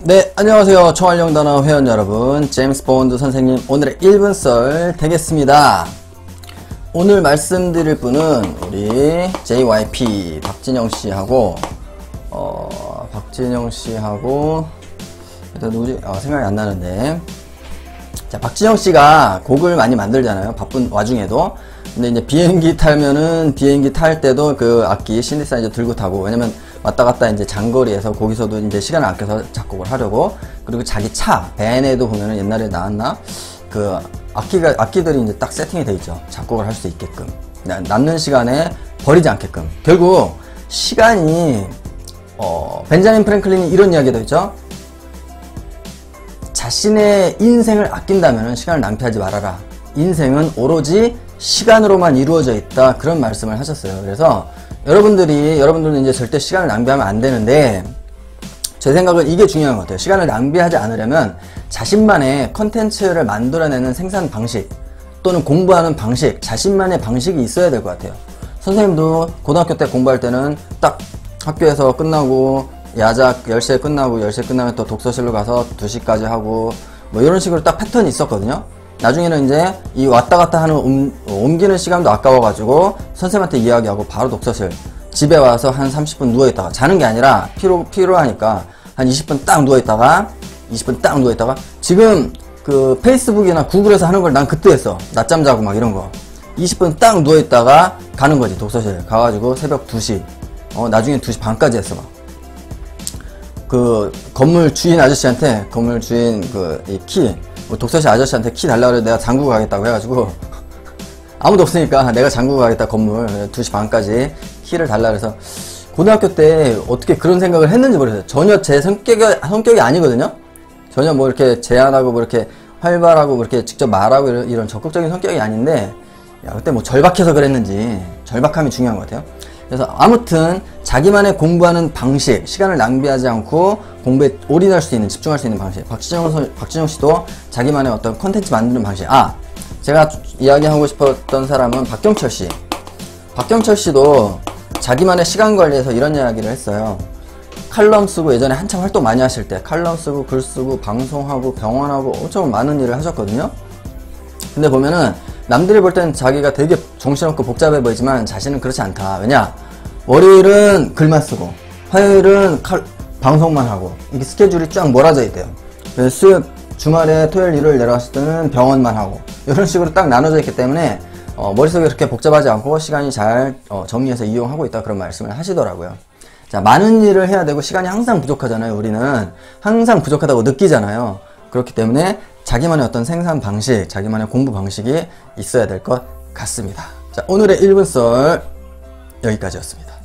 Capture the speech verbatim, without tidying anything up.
네, 안녕하세요. 총알용단어 회원 여러분, 제임스 본드 선생님, 오늘의 일 분 썰 되겠습니다. 오늘 말씀드릴 분은 우리 제이와이피 박진영 씨하고 어, 박진영 씨하고 일단 누구지? 어, 생각이 안 나는데, 자, 박진영 씨가 곡을 많이 만들잖아요. 바쁜 와중에도. 근데 이제 비행기 타면은 비행기 탈 때도 그 악기 신디사이저 들고 타고, 왜냐면 왔다 갔다 이제 장거리에서 거기서도 이제 시간을 아껴서 작곡을 하려고. 그리고 자기 차 밴에도 보면은 옛날에 나왔나 그 악기가 악기들이 이제 딱 세팅이 돼 있죠. 작곡을 할 수 있게끔, 남는 시간에 버리지 않게끔. 결국 시간이 어 벤자민 프랭클린이 이런 이야기도 있죠. 자신의 인생을 아낀다면 시간을 낭비하지 말아라. 인생은 오로지 시간으로만 이루어져 있다. 그런 말씀을 하셨어요. 그래서 여러분들이, 여러분들은 이제 절대 시간을 낭비하면 안 되는데, 제 생각은 이게 중요한 것 같아요. 시간을 낭비하지 않으려면 자신만의 컨텐츠를 만들어내는 생산 방식 또는 공부하는 방식, 자신만의 방식이 있어야 될 것 같아요. 선생님도 고등학교 때 공부할 때는 딱 학교에서 끝나고 야작 열 시에 끝나고 열 시에 끝나면 또 독서실로 가서 두 시까지 하고 뭐 이런 식으로 딱 패턴이 있었거든요. 나중에는 이제 이 왔다 갔다 하는 옮, 옮기는 시간도 아까워가지고 선생님한테 이야기하고 바로 독서실, 집에 와서 한 삼십 분 누워있다가, 자는 게 아니라 피로, 피로하니까 한 이십 분 딱 누워있다가 이십 분 딱 누워있다가, 지금 그 페이스북이나 구글에서 하는 걸 난 그때 했어. 낮잠 자고 막 이런 거. 이십 분 딱 누워있다가 가는 거지. 독서실 가가지고 새벽 두 시, 어 나중에 두 시 반까지 했어. 막 그 건물 주인 아저씨한테, 건물 주인 그 이 키, 뭐 독서실 아저씨한테 키 달라고 그래. 내가 잠그고 가겠다고 해가지고 아무도 없으니까 내가 잠그고 가겠다, 건물. 두 시 반까지 키를 달라 그래서, 고등학교 때 어떻게 그런 생각을 했는지 모르겠어요. 전혀 제 성격이, 성격이 아니거든요. 전혀 뭐 이렇게 제안하고 뭐 이렇게 활발하고 뭐 이렇게 직접 말하고 이런, 이런 적극적인 성격이 아닌데, 야, 그때 뭐 절박해서 그랬는지, 절박함이 중요한 것 같아요. 그래서 아무튼 자기만의 공부하는 방식, 시간을 낭비하지 않고 공부에 올인할 수 있는, 집중할 수 있는 방식. 박진영, 선, 박진영 씨도 자기만의 어떤 컨텐츠 만드는 방식. 아, 제가 이야기하고 싶었던 사람은 박경철 씨. 박경철 씨도 자기만의 시간 관리에서 이런 이야기를 했어요. 칼럼 쓰고, 예전에 한참 활동 많이 하실 때 칼럼 쓰고 글 쓰고 방송하고 병원하고 엄청 많은 일을 하셨거든요. 근데 보면은 남들이 볼 때는 자기가 되게 정신없고 복잡해 보이지만 자신은 그렇지 않다. 왜냐? 월요일은 글만 쓰고 화요일은 칼, 방송만 하고, 이게 스케줄이 쫙 몰아져 있대요. 그래서 수요일, 주말에 토요일, 일요일 내려갔을 때는 병원만 하고, 이런 식으로 딱 나눠져 있기 때문에 어, 머릿속에 그렇게 복잡하지 않고 시간이 잘 어, 정리해서 이용하고 있다, 그런 말씀을 하시더라고요. 자, 많은 일을 해야 되고 시간이 항상 부족하잖아요. 우리는 항상 부족하다고 느끼잖아요. 그렇기 때문에 자기만의 어떤 생산 방식, 자기만의 공부 방식이 있어야 될 것 같습니다. 자, 오늘의 일 분 썰 여기까지였습니다.